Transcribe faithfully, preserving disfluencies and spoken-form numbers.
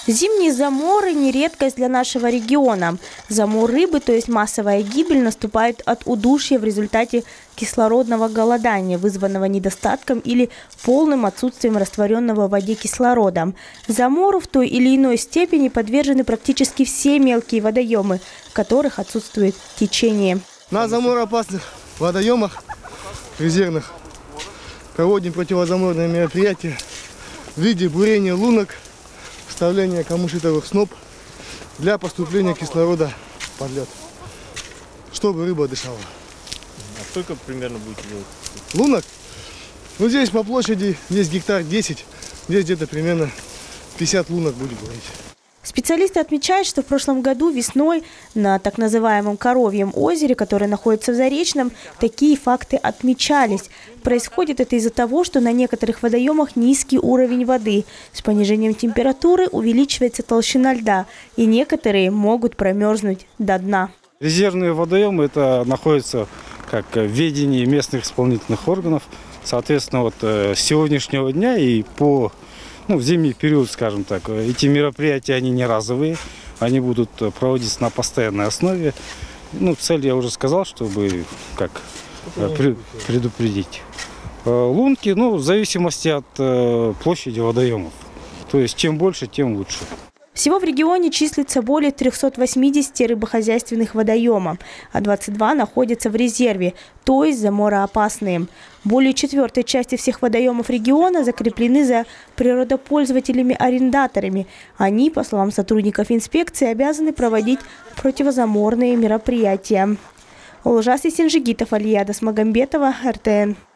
Зимние заморы не редкость для нашего региона. Замор рыбы, то есть массовая гибель, наступает от удушья в результате кислородного голодания, вызванного недостатком или полным отсутствием растворенного в воде кислорода. Замору в той или иной степени подвержены практически все мелкие водоемы, в которых отсутствует течение. На заморопасных водоемах резервных проводим противозаморные мероприятия в виде бурения лунок, вставление камышитовых сноп для поступления кислорода под лед, чтобы рыба дышала. А сколько примерно будете делать? Лунок? Ну здесь по площади, здесь гектар десять, здесь где-то примерно пятьдесят лунок будет говорить. Специалисты отмечают, что в прошлом году весной на так называемом Коровьем озере, которое находится в Заречном, такие факты отмечались. Происходит это из-за того, что на некоторых водоемах низкий уровень воды. С понижением температуры увеличивается толщина льда, и некоторые могут промерзнуть до дна. Резервные водоемы это находятся как в ведении местных исполнительных органов. Соответственно, вот с сегодняшнего дня и по Ну, в зимний период, скажем так, эти мероприятия, они не разовые, они будут проводиться на постоянной основе. Ну, цель я уже сказал, чтобы как предупредить. Лунки, ну, в зависимости от площади водоемов. То есть, чем больше, тем лучше. Всего в регионе числится более трёхсот восьмидесяти рыбохозяйственных водоемов, а двадцать два находятся в резерве, то есть замороопасные. Более четвертой части всех водоемов региона закреплены за природопользователями-арендаторами. Они, по словам сотрудников инспекции, обязаны проводить противозаморные мероприятия. Олжас Есенжигитов, Алия Досмагамбетова, эр тэ эн.